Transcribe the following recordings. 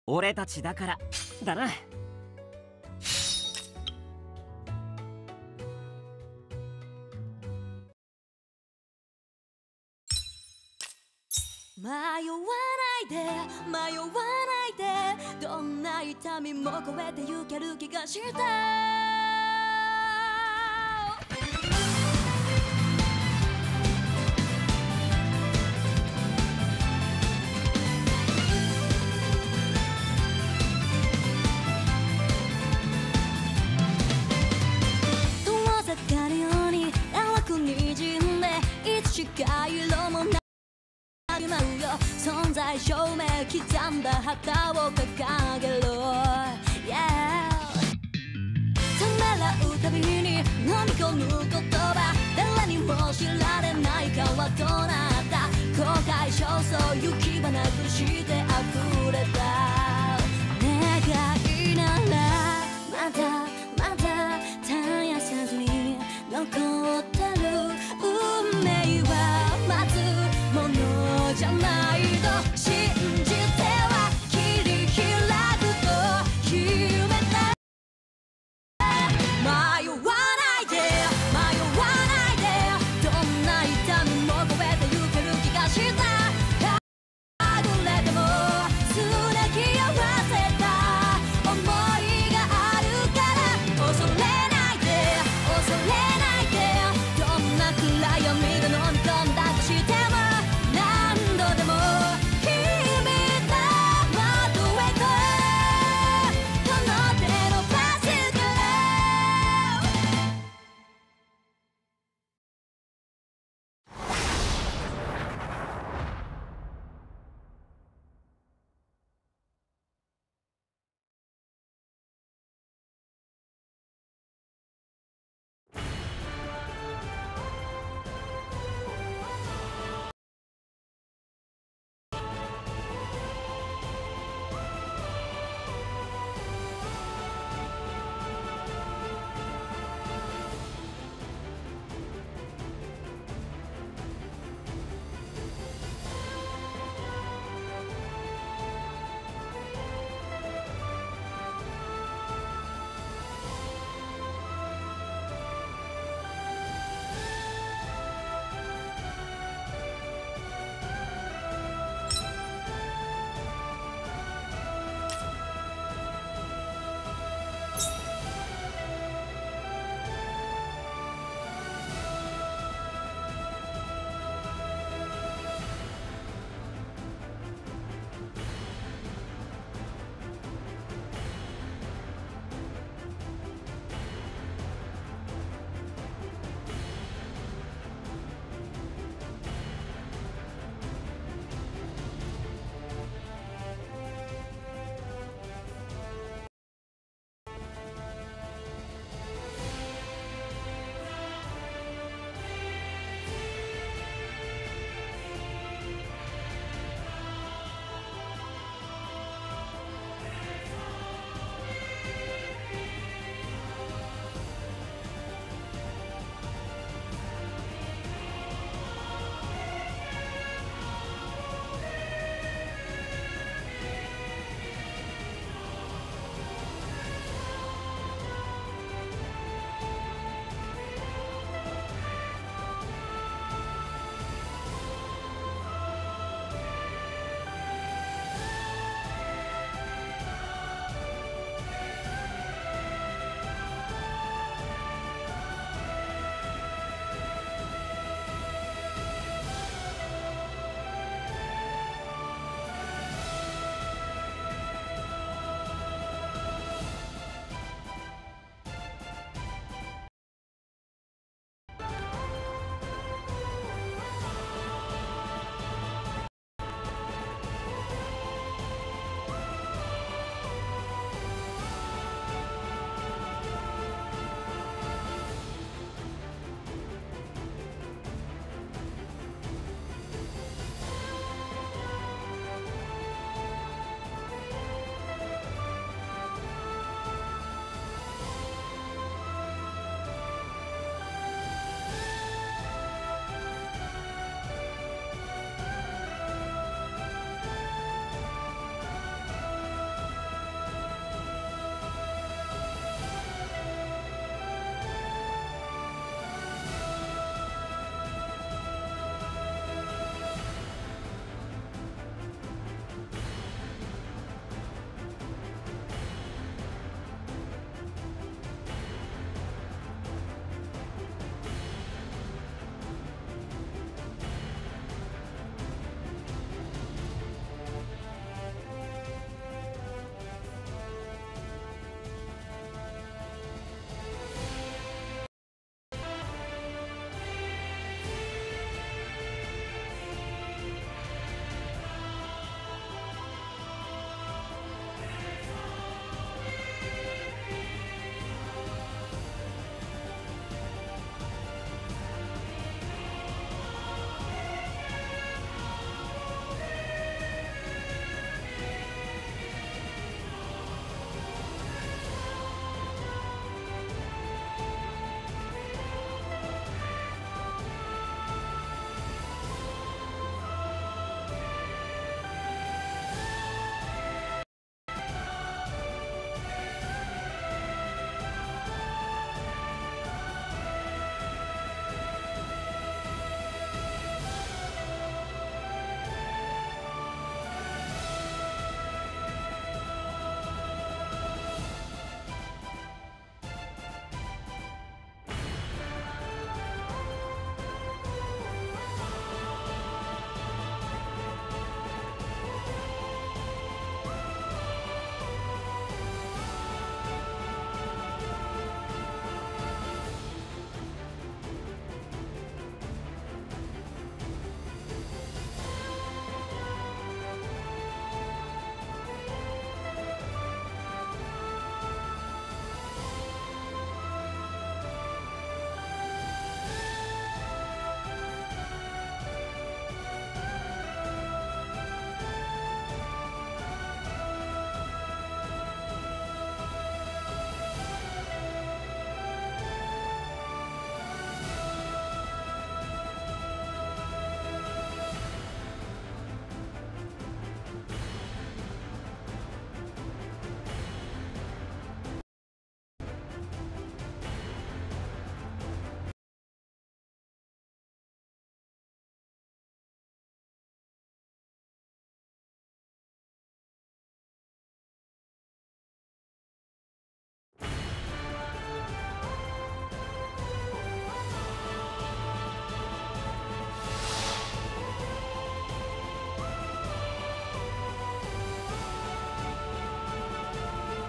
俺たちだからだな。 迷わないで迷わないで、どんな痛みも越えてゆける気がした。遠ざかるように淡くにじんで、いつしか色もない存在証明刻んだ旗を掲げろ、yeah、ためらうたびに飲み込む言葉、誰にも知られない川となった。後悔焦燥行き場なくして溢れた願いなら、まだまだ絶やさずに残ってる運命は待つものじゃないと信じては切り開くと決めた。迷わないで迷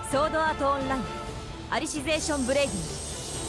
ソードアートオンラインアリシゼーションブレイディング。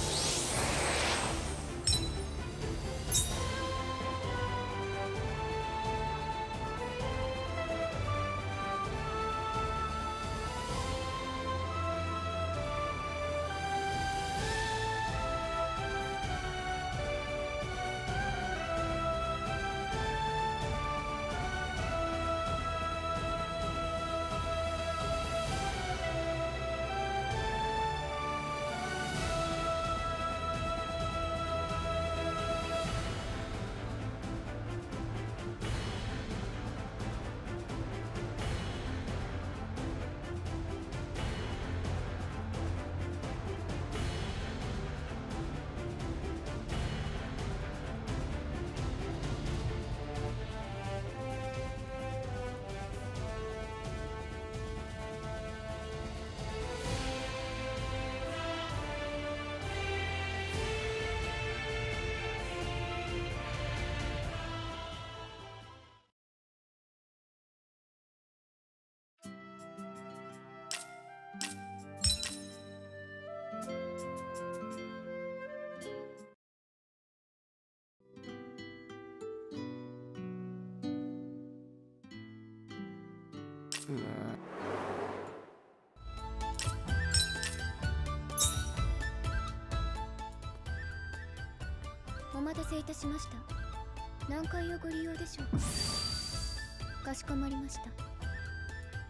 お待たせいたしました。何階をご利用でしょうか。かしこまりました。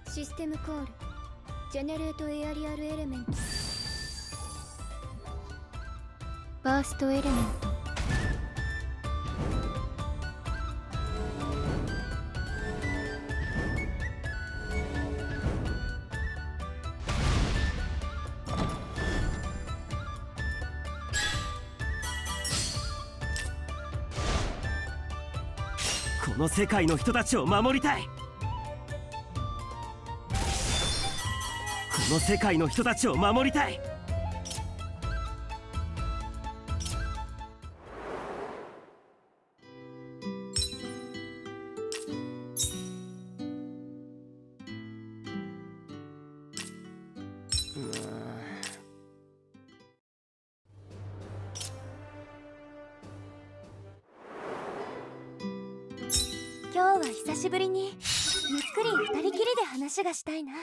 システムコールジェネレートエアリアルエレメントバーストエレメント。 この世界の人たちを守りたい。この世界の人たちを守りたい。 今日は久しぶりにゆっくり二人きりで話がしたいな。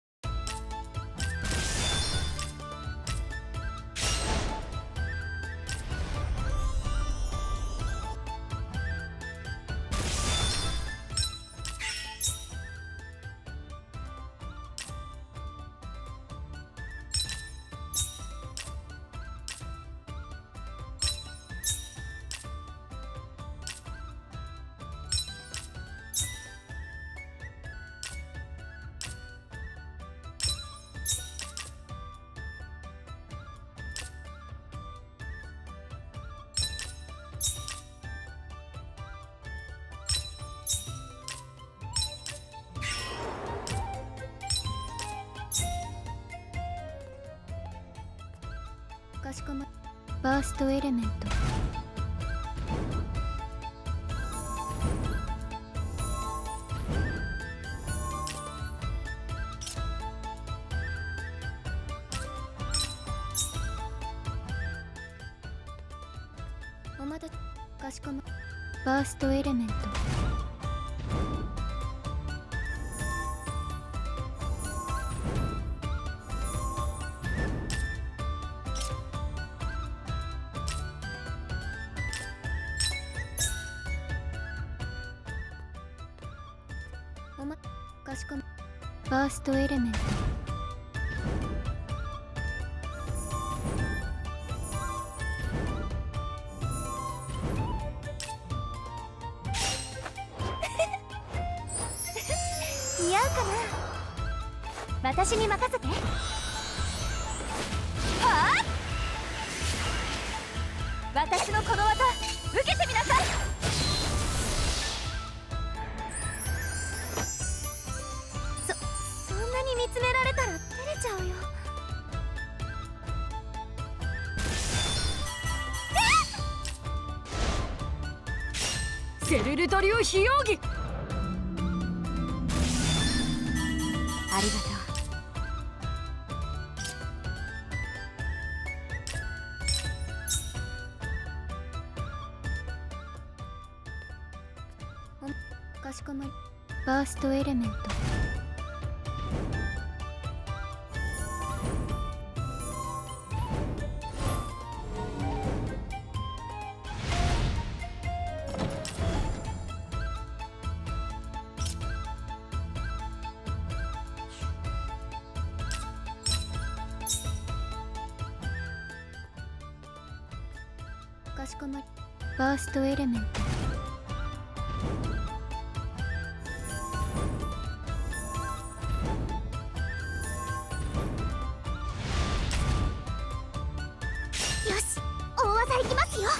かしこまバーストエレメントおまたかしこまバーストエレメントかしこまバーストエレメント似合うかな。私に任せて。はあ、私のこの技受けてみなさい。そんなに見つめられたら照れちゃうよ。 セルルトリオ非容疑。ありがとう。 かしこまり。バーストエレメント。かしこまり。バーストエレメント。よし、大技いきますよ。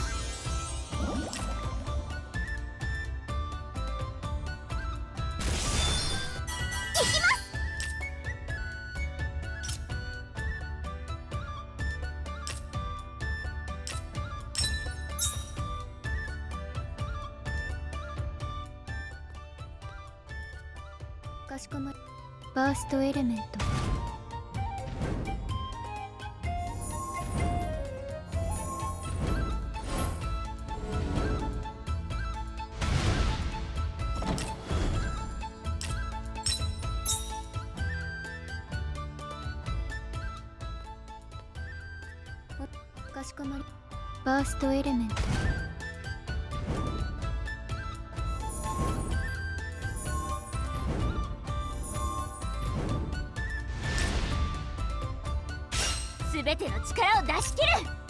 いきます。かしこまり。バーストエレメント。かしこまり。バーストエレメント。 すべての力を出し切る。